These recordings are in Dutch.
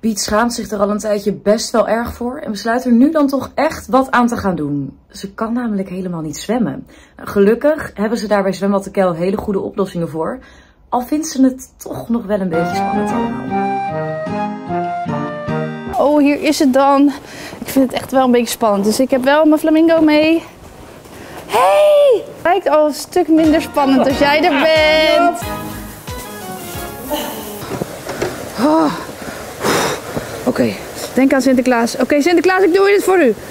Piet schaamt zich er al een tijdje best wel erg voor en besluit er nu dan toch echt wat aan te gaan doen. Ze kan namelijk helemaal niet zwemmen. Gelukkig hebben ze daar bij Zwembad de Kuil hele goede oplossingen voor. Al vindt ze het toch nog wel een beetje spannend allemaal. Oh, hier is het dan. Ik vind het echt wel een beetje spannend. Dus ik heb wel mijn flamingo mee. Hey! Lijkt al een stuk minder spannend als jij er bent. Oh. Oké, denk aan Sinterklaas. Oké, Sinterklaas, ik doe dit voor u.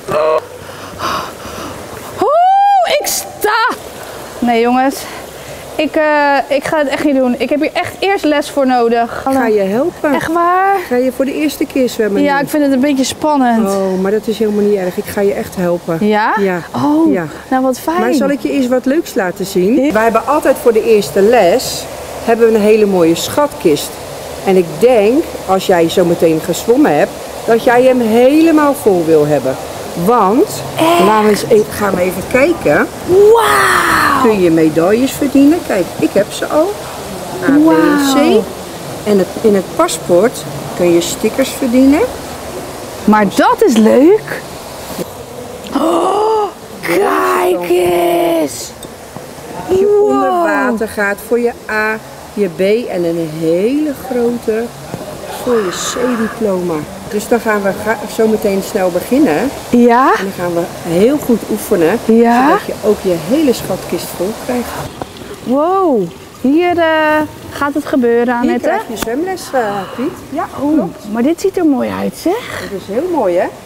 Oh, ik sta! Nee, jongens. Ik ga het echt niet doen. Ik heb hier echt eerst les voor nodig. Ik ga je helpen. Echt waar? Ga je voor de eerste keer zwemmen? Ja, nu? ik vind het een beetje spannend. Oh, maar dat is helemaal niet erg. Ik ga je echt helpen. Ja? Ja. Oh, ja. nou wat fijn. Maar zal ik je eens wat leuks laten zien? Wij hebben altijd voor de eerste les hebben we een hele mooie schatkist. En ik denk, als jij zo meteen gezwommen hebt, dat jij hem helemaal vol wil hebben. Want, gaan we even kijken. Wauw! Kun je medailles verdienen? Kijk, ik heb ze al. A, B en C. En in het paspoort kun je stickers verdienen. Maar dat is leuk. Oh, kijk eens. Als je onder water gaat voor je A, je B en een hele grote voor je C-diploma. Dus dan gaan we zo meteen snel beginnen. Ja? En dan gaan we heel goed oefenen. Ja? Zodat je ook je hele schatkist vol krijgt. Wow, hier gaat het gebeuren, Hier Annette. krijg je zwemles, Piet. Ja, klopt. Maar dit ziet er mooi uit, zeg. Dat is heel mooi, hè?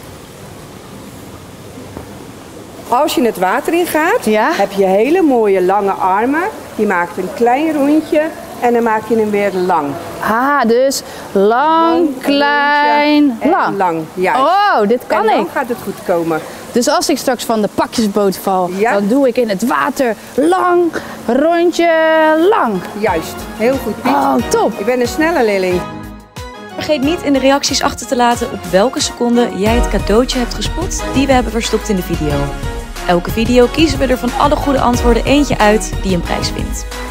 Als je het water in gaat, heb je hele mooie lange armen. Je maakt een klein rondje en dan maak je hem weer lang. Ah, dus lang, klein, lang. Lang, juist. Oh, dit kan en dan ik. gaat het goed komen. Dus als ik straks van de pakjesboot val, Ja. dan doe ik in het water lang, rondje, lang. Juist, heel goed, Piet. Oh, top. Ik ben een snelle leerling. Vergeet niet in de reacties achter te laten op welke seconde jij het cadeautje hebt gespot die we hebben verstopt in de video. Elke video kiezen we er van alle goede antwoorden eentje uit die een prijs wint.